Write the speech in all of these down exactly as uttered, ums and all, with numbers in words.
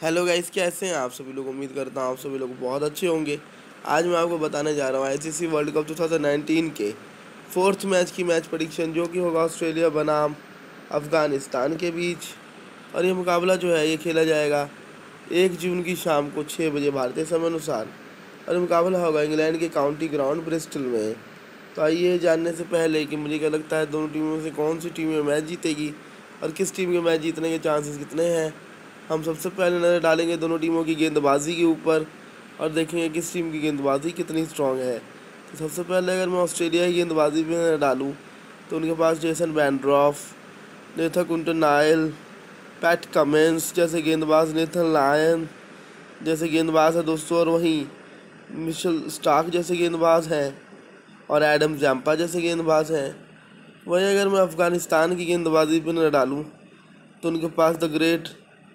Hello guys, कैसे हैं आप सभी लोग। उम्मीद करता हूँ आप सभी लोग बहुत अच्छे होंगे। आज मैं आपको बताने जा रहा हूँ आईसीसी वर्ल्ड कप दो हज़ार उन्नीस के फोर्थ मैच की मैच प्रेडिक्शन, जो कि होगा ऑस्ट्रेलिया बनाम अफ़गानिस्तान के बीच। और ये मुकाबला जो है ये खेला जाएगा एक जून की शाम को छः बजे भारतीय समय अनुसार। और ये मुकाबला होगा इंग्लैंड के काउंटी ग्राउंड ब्रिस्टल में। तो आइए जानने से पहले कि मुझे क्या लगता है दोनों टीमों में से कौन सी टीम मैच जीतेगी और किस टीम के मैच जीतने के चांसेस कितने हैं, हम सबसे पहले नज़र डालेंगे दोनों टीमों की गेंदबाजी के ऊपर और देखेंगे किस टीम की गेंदबाजी कितनी स्ट्रांग है। तो सबसे पहले अगर मैं ऑस्ट्रेलिया की गेंदबाजी पे नज़र डालूँ तो उनके पास Jason Behrendorff, Nathan Coulter Nile, Pat Cummins जैसे गेंदबाज, नेथन लायन जैसे गेंदबाज है दोस्तों, और वहीं मिशेल स्टार्क जैसे गेंदबाज हैं और एडम जैम्पा जैसे गेंदबाज हैं। वहीं अगर मैं अफ़गानिस्तान की गेंदबाजी पर नज़र डालूँ तो उनके पास द ग्रेट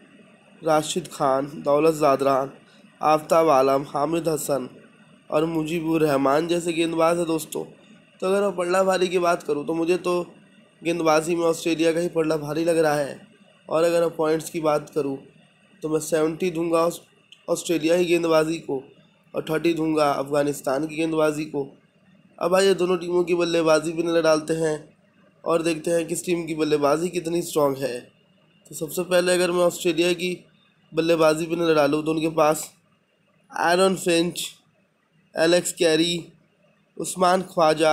राशिद खान, दौलत ज़ादरान, आफ्ताब आलम, हामिद हसन और मुजीबुर रहमान जैसे गेंदबाज है दोस्तों। तो अगर मैं पलड़ा भारी की बात करूं तो मुझे तो गेंदबाजी में ऑस्ट्रेलिया का ही पलड़ा भारी लग रहा है। और अगर मैं पॉइंट्स की बात करूं तो मैं सेवेंटी दूंगा ऑस्ट्रेलिया की गेंदबाजी को और थर्टी दूंगा अफ़गानिस्तान की गेंदबाजी को। अब आइए दोनों टीमों की बल्लेबाजी भी नज़र डालते हैं और देखते हैं किस टीम की बल्लेबाजी कितनी स्ट्रांग है। तो सबसे पहले अगर मैं ऑस्ट्रेलिया की बल्लेबाजी पर नज़र डालूँ तो उनके पास Aaron Finch, Alex Carey, Usman Khawaja,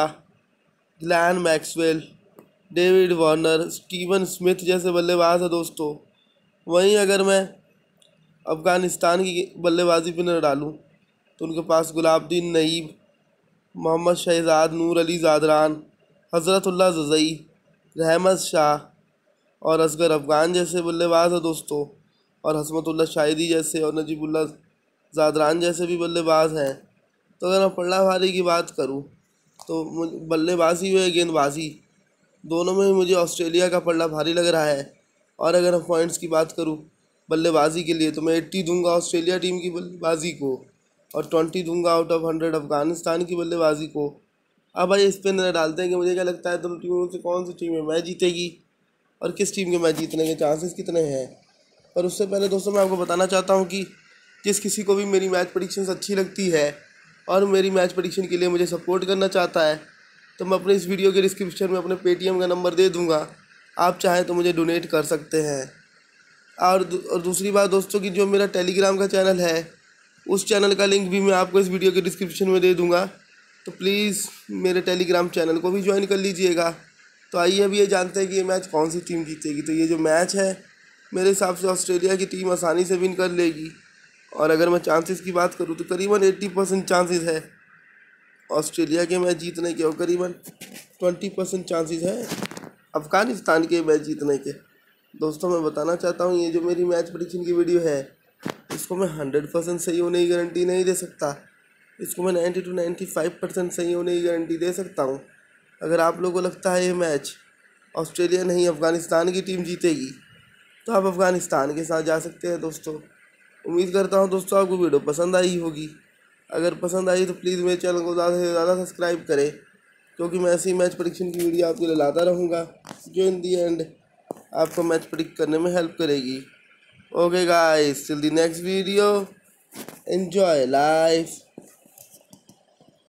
Glenn Maxwell, David Warner, Steven Smith जैसे बल्लेबाज है दोस्तों। वहीं अगर मैं अफ़गानिस्तान की बल्लेबाजी पर नज़र डालूँ तो उनके पास गुलाबदीन नईब, मोहम्मद शहजाद, नूर अली ज़ादरान, हज़रतुल्लाह ज़ज़ई, रहमत शाह और असगर अफ़गान जैसे बल्लेबाज है दोस्तों, और हसमतुल्ला शाहिदी जैसे और नजीबुल्ला ज़ादरान जैसे भी बल्लेबाज हैं। तो अगर मैं पलड़ा भारी की बात करूं तो बल्लेबाजी व गेंदबाजी दोनों में ही मुझे ऑस्ट्रेलिया का पलड़ा भारी लग रहा है। और अगर हम पॉइंट्स की बात करूं बल्लेबाजी के लिए तो मैं एट्टी दूंगा ऑस्ट्रेलिया टीम की बल्लेबाजी को और ट्वेंटी दूंगा आउट ऑफ हंड्रेड अफ़गानिस्तान की बल्लेबाजी को। अब भाई इस पर नज़र डालते हैं कि मुझे क्या लगता है दोनों टीमों में से कौन सी टीम मैच जीतेगी और किस टीम के मैच जीतने के चांसेस कितने हैं। पर उससे पहले दोस्तों मैं आपको बताना चाहता हूँ कि जिस किसी को भी मेरी मैच प्रेडिक्शंस अच्छी लगती है और मेरी मैच प्रेडिक्शन के लिए मुझे सपोर्ट करना चाहता है तो मैं अपने इस वीडियो के डिस्क्रिप्शन में अपने पेटीएम का नंबर दे दूँगा। आप चाहें तो मुझे डोनेट कर सकते हैं। और दू, और दूसरी बात दोस्तों कि जो मेरा टेलीग्राम का चैनल है उस चैनल का लिंक भी मैं आपको इस वीडियो के डिस्क्रिप्शन में दे दूँगा, तो प्लीज़ मेरे टेलीग्राम चैनल को भी ज्वाइन कर लीजिएगा। तो आइए अभी ये जानते हैं कि ये मैच कौन सी टीम जीतेगी। तो ये जो मैच है मेरे हिसाब से ऑस्ट्रेलिया की टीम आसानी से विन कर लेगी। और अगर मैं चांसेस की बात करूं तो करीबन अस्सी परसेंट चांसेस है ऑस्ट्रेलिया के मैच जीतने के और करीबन बीस परसेंट चांसेस है अफ़गानिस्तान के मैच जीतने के। दोस्तों मैं बताना चाहता हूं ये जो मेरी मैच प्रेडिक्शन की वीडियो है इसको मैं हंड्रेड परसेंट सही होने की गारंटी नहीं दे सकता। इसको मैं ninety to ninety five percent सही होने की गारंटी दे सकता हूँ। अगर आप लोगों को लगता है ये मैच ऑस्ट्रेलिया नहीं अफ़गानिस्तान की टीम जीतेगी तो आप अफ़गानिस्तान के साथ जा सकते हैं दोस्तों। उम्मीद करता हूँ दोस्तों आपको वीडियो पसंद आई होगी। अगर पसंद आई तो प्लीज़ मेरे चैनल को ज़्यादा से ज़्यादा सब्सक्राइब करें, क्योंकि मैं ऐसी मैच प्रेडिक्शन की वीडियो आपके लिए लाता रहूँगा जो इन दी एंड आपको मैच प्रेडिक्ट करने में हेल्प करेगी। Okay guys, till the next video, enjoy life.